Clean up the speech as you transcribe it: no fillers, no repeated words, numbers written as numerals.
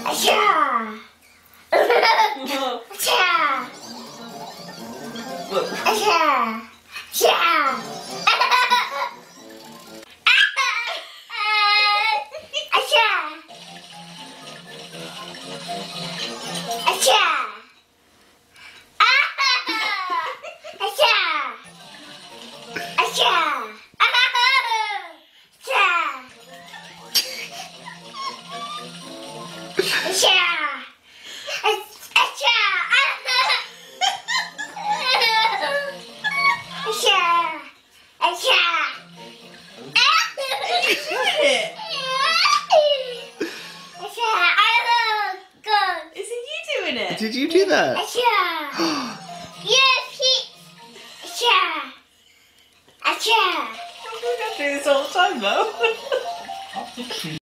Acha! Acha! Acha! Acha! Acha! Acha! Acha! Did you do that? Yes, I'm doing this all the time though.